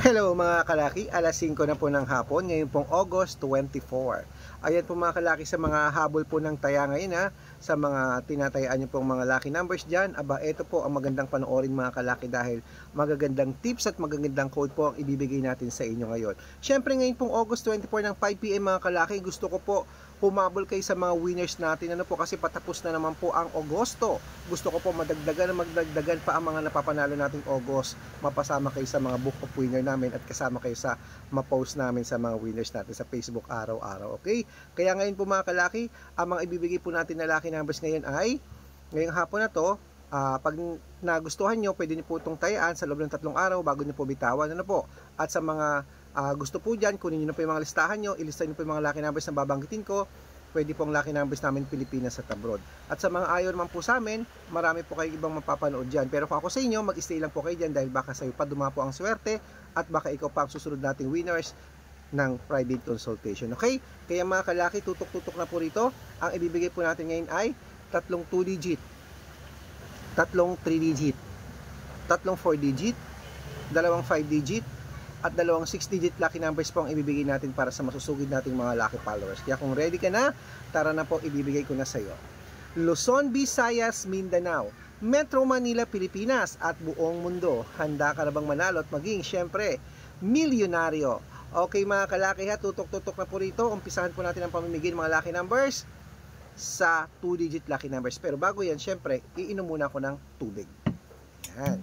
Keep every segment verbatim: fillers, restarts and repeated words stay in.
Hello mga kalaki, alas singko na po ng hapon, ngayon pong August twenty-four. Ayan po mga kalaki sa mga habol po ng taya ngayon ha, sa mga tinatayaan nyo pong mga lucky numbers dyan. Aba, ito po ang magandang panoorin mga kalaki dahil magagandang tips at magagandang code po ang ibibigay natin sa inyo ngayon. Siyempre ngayon pong August twenty-four ng five p m mga kalaki, gusto ko po humabol kayo sa mga winners natin. Ano po, kasi patapos na naman po ang Agosto. Gusto ko po madagdagan na magdagdagan pa ang mga napapanalo nating August. Mapasama kayo sa mga book of winner namin at kasama kayo sa ma-post namin sa mga winners natin sa Facebook araw-araw. Okay? Kaya ngayon po mga kalaki, ang mga ibibigay po natin na lucky numbers ngayon ay, ngayong hapon na to, uh, pag nagustuhan nyo, pwede nyo po itong tayaan sa loob ng tatlong araw bago nyo po bitawan. Ano po? At sa mga Uh, gusto po dyan, kunin nyo na po yung mga listahan nyo, ilista nyo po yung mga lucky numbers na babanggitin ko. Pwede pong lucky numbers namin Pilipinas at abroad. At sa mga ayaw naman po sa amin, marami po kayong ibang mapapanood dyan. Pero kung ako sa inyo, mag-stay lang po kayo dyan dahil baka sa'yo pa dumapo ang swerte at baka ikaw pa ang susunod nating winners ng private consultation. Okay? Kaya mga kalaki, tutok-tutok na po rito. Ang ibibigay po natin ngayon ay tatlong two digit, tatlong three digit, tatlong four digit, dalawang five digit, at dalawang six digit lucky numbers po ang ibibigay natin para sa masusugid nating mga lucky followers. Kaya kung ready ka na, tara na po, ibibigay ko na sa iyo. Luzon, Visayas, Mindanao, Metro Manila, Pilipinas at buong mundo. Handa ka na bang manalo at maging, syempre, milyonaryo? Okay mga kalaki ha, tutok-tutok na po rito. Umpisahan po natin ang pamimigay ng mga lucky numbers sa two digit lucky numbers. Pero bago yan, syempre, iinom muna ako ng tubig. Yan.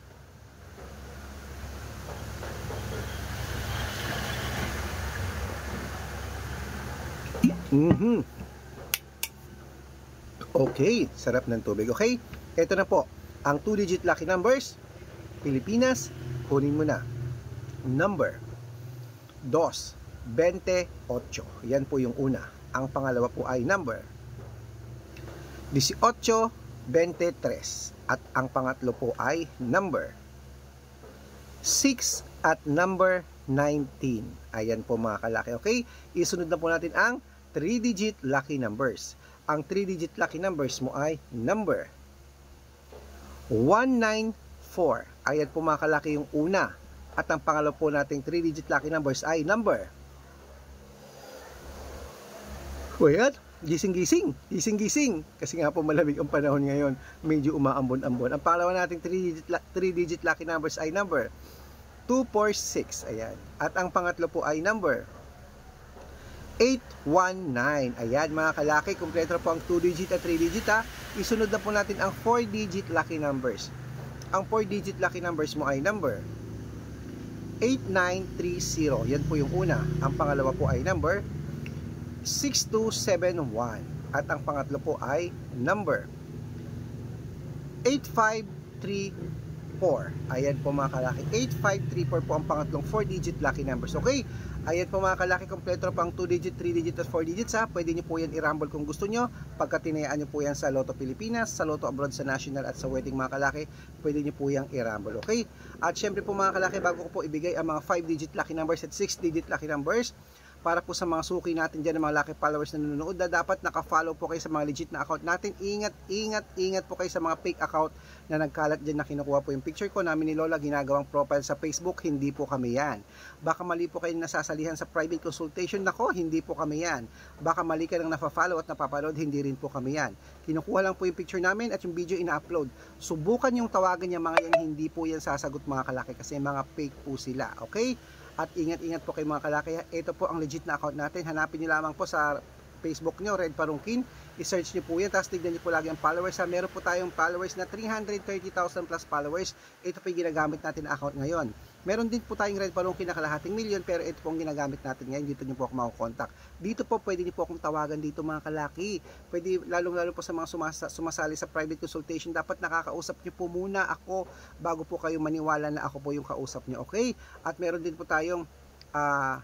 Mm-hmm. Okay, sarap ng tubig. Okay, ito na po ang two digit lucky numbers Pilipinas. Kunin mo na number dos, veinte, ocho. Yan po yung una. Ang pangalawa po ay number dieciocho, veintitres. At ang pangatlo po ay number six at number nineteen. Ayan po mga kalaki. Okay, isunod na po natin ang three digit lucky numbers. Ang three digit lucky numbers mo ay number one ninety-four. Ayan po mga kalaki yung una. At ang pangalawa po nating three digit lucky numbers ay number, Wait, gising-gising, gising-gising. Kasi nga po malamig ang panahon ngayon, medyo umaambon-ambon. Ang pangalawa nating three digit lucky numbers ay number two forty-six. Ayan. At ang pangatlo po ay number eight nineteen. Ayan mga kalaki, kumpleto po ang two digit at three digit ha. Isunod na po natin ang four digit lucky numbers. Ang four digit lucky numbers mo ay number eight nine three zero. Yan po yung una. Ang pangalawa po ay number six two seven one. At ang pangatlo po ay number eight five three four. Ayan po mga kalaki, eight five three four po ang pangatlong four digit lucky numbers. Okay, ayan po mga kalaki, kompleto na po ang two digit, three digit at four digits ha. Pwede nyo po yan i-rumble kung gusto nyo. Pagka tinayaan nyo po yan sa Lotto Pilipinas, sa Lotto Abroad, sa National at sa Wedding mga kalaki, pwede nyo po yan i-rumble. Okay, at syempre po mga kalaki, bago ko po ibigay ang mga five digit lucky numbers at six digit lucky numbers, para po sa mga suki natin dyan, ng mga lucky followers na nanonood, na dapat naka-follow po kayo sa mga legit na account natin. Ingat, ingat, ingat po kayo sa mga fake account na nagkalat dyan na kinukuha po yung picture ko namin ni Lola, ginagawang profile sa Facebook. Hindi po kami yan. Baka mali po kayo nasasalihan sa private consultation. Nako, hindi po kami yan. Baka mali ka nang nafa-follow at napapaload, hindi rin po kami yan. Kinukuha lang po yung picture namin at yung video ina-upload. Subukan yung tawagan niya mga yan, hindi po yan sasagot mga kalaki kasi mga fake po sila. Okay? At ingat-ingat po kayo mga kalaki. Ito po ang legit na account natin. Hanapin nyo lamang po sa Facebook nyo, Red Parungkin. I-search nyo po yan. Tapos tignan nyo po lagi ang followers. Ha? Meron po tayong followers na three hundred thirty thousand plus followers. Ito po yung ginagamit natin na account ngayon. Meron din po tayong Red Parungkin na kalahating milyon. Pero ito po ang ginagamit natin ngayon. Dito nyo po ako makukontak. Dito po pwede nyo po akong tawagan dito mga kalaki. Pwede lalong-lalo po sa mga sumasa, sumasali sa private consultation. Dapat nakakausap nyo po muna ako bago po kayo maniwala na ako po yung kausap nyo. Okay? At meron din po tayong ah... Uh,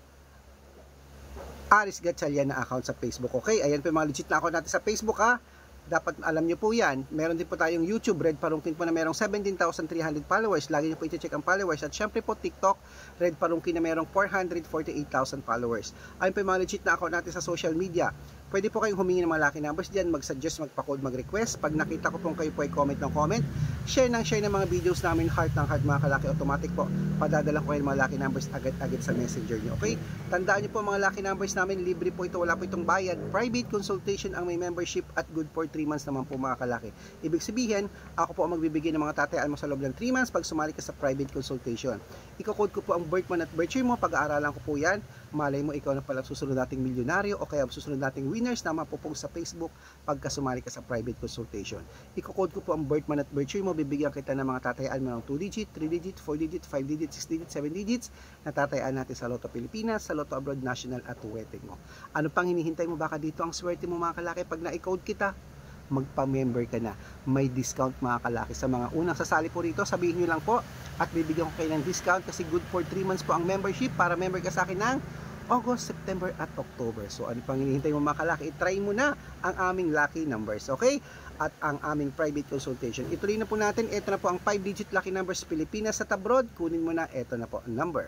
Aris Gatchalian na account sa Facebook. Okay, ayan po yung mga legit na account natin sa Facebook ha. Dapat alam nyo po yan. Meron din po tayong YouTube, Red Parungkin po na merong seventeen thousand three hundred followers. Lagi nyo po iti-check ang followers. At syempre po TikTok, Red Parungkin na merong four hundred forty-eight thousand followers. Ayun po yung mga legit na account natin sa social media. Pwede po kayong humingi ng mga lucky numbers dyan, mag-suggest, magpa-code, mag-request. Pag nakita ko pong kayo po ay comment ng comment, share ng share ng mga videos namin, heart ng heart mga kalaki, automatic po, padadala ko kayo ng mga lucky numbers agad-agad sa messenger nyo. Okay? Tandaan nyo po mga lucky numbers namin, libre po ito, wala po itong bayad. Private consultation ang may membership at good for three months naman po mga kalaki. Ibig sabihin, ako po ang magbibigay ng mga tatayaan mo sa loob ng three months pag sumali ka sa private consultation. Iko-code ko po ang birth month at birth year mo, pag-aaralan ko po yan. Malay mo ikaw na pala susunod nating milyonaryo o kaya susunod nating winners na mapupong sa Facebook pagka sumali ka sa private consultation. Iko-code ko po ang birth month at birth year mo, bibigyan kita ng mga tatayaan mo ng two digit, three digit, four digit, five digit, six digit, seven digits na tatayaan natin sa Lotto Pilipinas, sa Lotto Abroad, National at Wedding mo. Ano pang hinihintay mo? Baka dito ang swerte mo mga kalaki pag na-code kita, magpa-member ka na. May discount mga kalaki sa mga unang sasali po rito. Sabihin nyo lang po at bibigyan ko kayo ng discount kasi good for three months po ang membership para member ka sa akin ng August, September at October. So ano pang hinihintay mo mga kalaki? I-try mo na ang aming lucky numbers, okay? At ang aming private consultation. Ituloy na po natin. Ito na po ang five digit lucky numbers Pilipinas at abroad. Kunin mo na. Ito na po. Number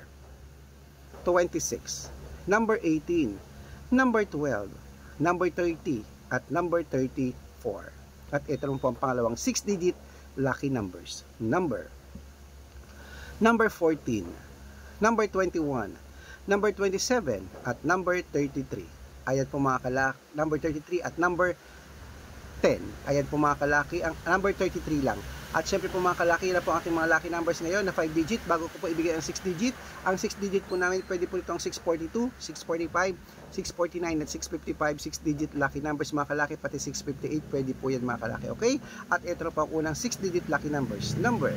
twenty-six, number eighteen, number twelve, number thirty at number thirty-four. At ito na po ang pangalawang six digit lucky numbers. Number number fourteen, number twenty-one, number twenty-seven at number thirty-three. Ayan po mga kalaki, number thirty-three at number ten. Ayan po mga kalaki, ang number thirty-three lang. At syempre po mga kalaki, na po ang ating mga lucky numbers ngayon na five digit. Bago ko po ibigay ang six digit, ang six digit po namin pwede po itong six forty-two, six forty-five, six forty-nine at six fifty-five. six digit lucky numbers mga kalaki, pati six fifty-eight pwede po yan mga kalaki, okay? At ito na po ang unang six digit lucky numbers. Number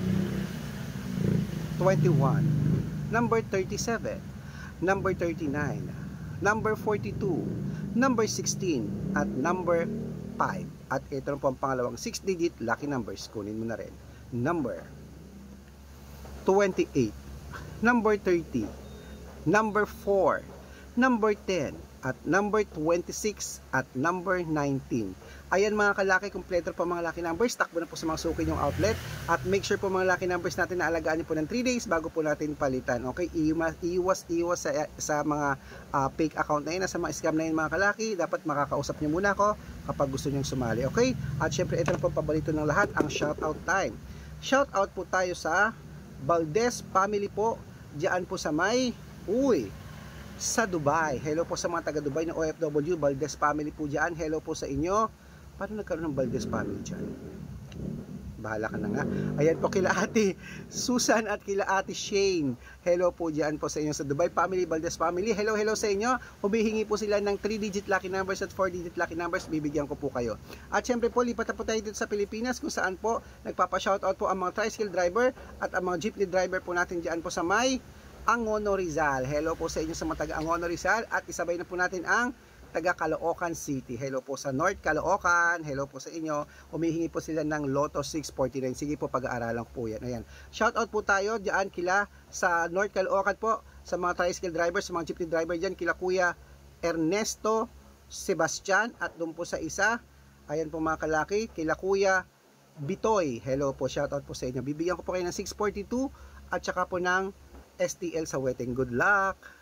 twenty-one, number thirty-seven, number thirty-nine, number forty-two, number sixteen at number five. At ito na po ang pangalawang six digit lucky numbers. Kunin mo na rin. Number twenty-eight, number thirty, number four, number ten at number twenty-six at number nineteen. Ayan mga kalaki, kompleto po mga lucky numbers. Takbo na po sa mga suki yung outlet. At make sure po mga lucky numbers natin na alagaan niyo po ng three days bago po natin palitan. Okay, iwas, iwas, iwas sa, sa mga uh, fake account na yun, sa mga scam na yun mga kalaki. Dapat makakausap niyo muna ako kapag gusto niyo sumali. Okay, at syempre ito na po paborito ng lahat, ang shoutout time. Shoutout po tayo sa Valdez family po. Diyan po sa may, uy, sa Dubai. Hello po sa mga taga Dubai na O F W, Valdez family po diyan. Hello po sa inyo. Paano nagkaroon ng Valdez family dyan? Bahala ka na nga. Ayan po kila ate Susan at kila ate Shane. Hello po dyan po sa inyo sa Dubai family, Valdez family. Hello, hello sa inyo. Humihingi po sila ng three digit lucky numbers at four digit lucky numbers. Bibigyan ko po kayo. At syempre po, lipat na po tayo dito sa Pilipinas kung saan po nagpapa-shoutout po ang mga tricycle driver at ang mga jeepney driver po natin dyan po sa may Angono Rizal. Hello po sa inyo sa mga taga Angono Rizal. At isabay na po natin ang taga Caloocan City. Hello po sa North Caloocan. Hello po sa inyo. Humihingi po sila ng Lotto six forty-nine. Sige po, pag-aaralan ko po yan. Ayan. Shout out po tayo diyan kila sa North Caloocan po, sa mga tricycle drivers, sa mga jeepney driver diyan, kila Kuya Ernesto Sebastian, at doon po sa isa, ayan po mga kalaki, kila Kuya Bitoy. Hello po, shout out po sa inyo. Bibigyan ko po kayo ng six forty-two at saka po ng S T L sa wedding. Good luck!